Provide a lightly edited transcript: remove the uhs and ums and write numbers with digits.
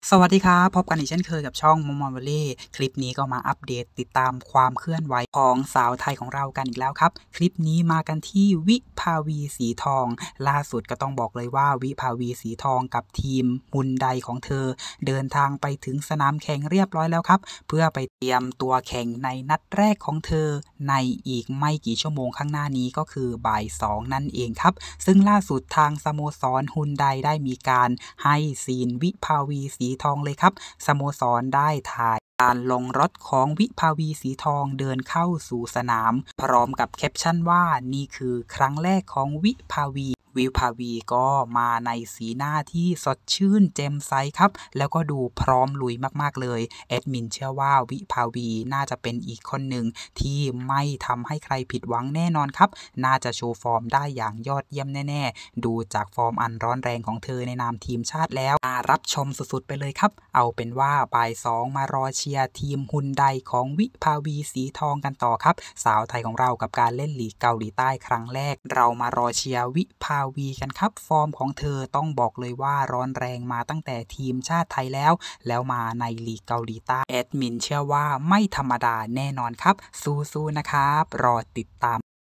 สวัสดีครับพบกันอีกเช่นเคยกับช่องมอมวอลเล่คลิปนี้ก็มาอัปเดตติดตามความเคลื่อนไหวของสาวไทยของเรากันอีกแล้วครับคลิปนี้มากันที่วิภาวีสีทองล่าสุดก็ต้องบอกเลยว่าวิภาวีสีทองกับทีมฮุนไดของเธอเดินทางไปถึงสนามแข่งเรียบร้อยแล้วครับเพื่อไปเตรียมตัวแข่งในนัดแรกของเธอในอีกไม่กี่ชั่วโมงข้างหน้านี้ก็คือบ่าย2นั่นเองครับซึ่งล่าสุดทางสโมสรฮุนไดได้มีการให้ซีนวิภาวีสีทองเลยครับสโมสรได้ถ่ายการลงรถของวิภาวีสีทองเดินเข้าสู่สนามพร้อมกับแคปชั่นว่านี่คือครั้งแรกของวิภาวีก็มาในสีหน้าที่สดชื่นแจ่มใสครับแล้วก็ดูพร้อมลุยมากๆเลยแอดมินเชื่อว่าวิภาวีน่าจะเป็นอีกคนหนึ่งที่ไม่ทำให้ใครผิดหวังแน่นอนครับน่าจะโชว์ฟอร์มได้อย่างยอดเยี่ยมแน่ๆดูจากฟอร์มอันร้อนแรงของเธอในนามทีมชาติแล้วรับชมสุดๆไปเลยครับเอาเป็นว่าบ่าย2มารอเชียร์ทีมฮุนไดของวิภาวีสีทองกันต่อครับสาวไทยของเรากับการเล่นลีกเกาหลีใต้ครั้งแรกเรามารอเชียร์วิภาวีกันครับฟอร์มของเธอต้องบอกเลยว่าร้อนแรงมาตั้งแต่ทีมชาติไทยแล้วมาในลีกเกาหลีใต้แอดมินเชื่อว่าไม่ธรรมดาแน่นอนครับสู้ๆนะครับรอติดตาม